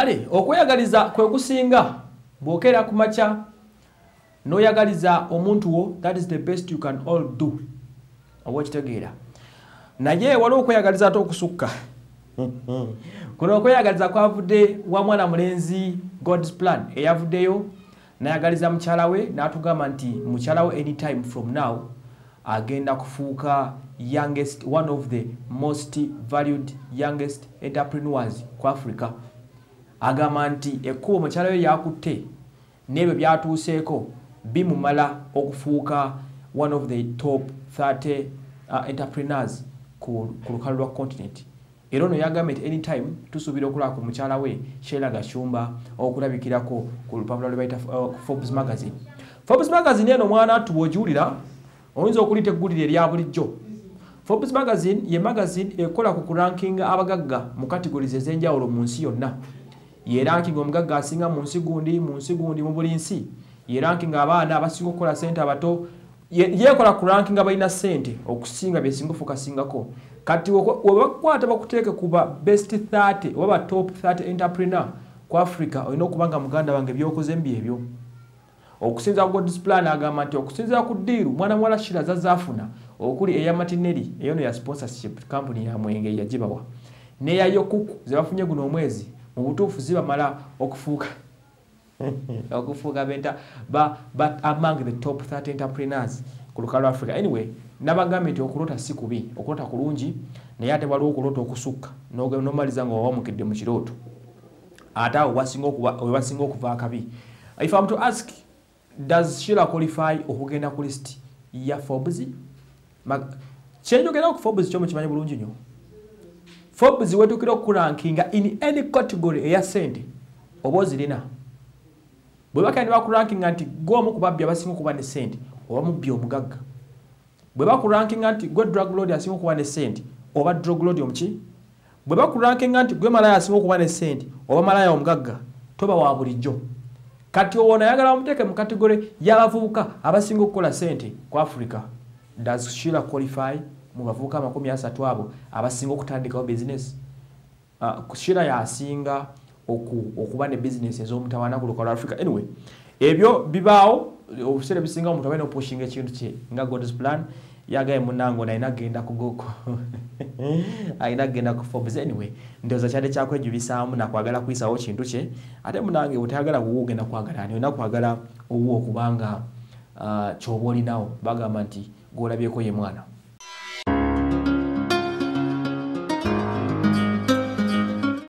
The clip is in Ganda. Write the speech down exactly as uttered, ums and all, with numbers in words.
kale okweyagaliza kwe kusinga bwokera ku macha noyagaliza omuntu wo, that is the best you can all do. Obwekitegeera naye waliwo okweyagaliza ate okusukka. Kuno okweyagaliza kwavudde wa mwana mulenzi God's Plan eyavuddeyo nayagaliza mukyala we n'atugamba nti mukyala we anytime from now agenda kufuuka youngest, one of the most valued youngest entrepreneurs ku Africa. Agamba nti ekkubo mukyala we yakutte n'ebyo byatuuseeko bimumala okufuuka one of the top thirty uh, entrepreneurs ku lukalu lwa continent. Era ono yagamba nti anytime tusuubira okulaba ku mukyala we Sheila Gashumba okulabikirako ku lupapula lwe bayita uh, Forbes magazine. Forbes magazine eno mwana tuwojuulira oyinza okulita eggulire erya bulijjo. Forbes magazine ye magazine ekola ku ranking abagagga mu categories ez'enjawulo mu nsi yonna. Ye ranking omugagga asinga mu nsi gundi mu nsi gundi mu buli nsi. Ye ranking abaana abasinga okukola ssente abato. Yekola ku ranking abalina ssente okusinga byesinga ofukasingako. Kati webakwata bakuteeke kuba best thirty oba top thirty entrepreneur ku Africa olina okubanga muganda wange byokoze mbi ebyo. Okusinza God's Plan agamba nti okusinza ku ddiiru mwana mwala Sheila zazaafuna okuli eya Martinelli eyo no ya sponsorship company ya Mwenge yagibawa neya Yokuku ze bafunye guno omwezi mu butuufu zibamala okufuuka okufuuka benta ba but among the top thirty entrepreneurs ku lukalu Africa. Anyway nabagambe nti okulota si kubi, okulota kulungi naye ate waliwo okulota okusukka nomaliza nga wawamukidde mu kirooto ate awo wasinga okuba wasinga okuva akabi. If I'm to ask, does Sheila qualify okugenda ku list ya Forbes? Kyenjogera ku Forbes kyo mukimanyi bulungi nnyo. Forbes wetukira okurankinga in any category eya sente oba ozirina. Bwe bakandi bakurankinga nti gwomu ku babbi abasinga okuba ne sente oba mubbi omugagga. Bwe bakurankinga nti gwe drug lord asinga okuba ne sente oba drug lord omuki. Bwe bakurankinga nti gwe malaya asinga okuba ne sente oba malaya omugagga toba wa bulijjo. Kati owona yagala omuteeke mu kategori y'abavubuka abasinga okukola sente ku Africa. Does Sheila qualify mu bavubuka makumi asatu abo abasinga okutandikawo business? Uh, Sheila yasinga oku okuba ne business ez'omutawaana ku lukalu Africa. Anyway, ebyo bibaawo obusere bisinga omutawaana opushinga ekintu kye nga God's Plan yagaye munango na inagenda kugoko inagenda ku Forbes. Anyway, ndoza kyade kyakwejubisaamu na kwagala kwisawo kintu kye ate munange utayagala wuugenda kwagala ani ona kwagala owo okubanga uh, kyoboli nawo bagamba nti golabyeko ye mwana.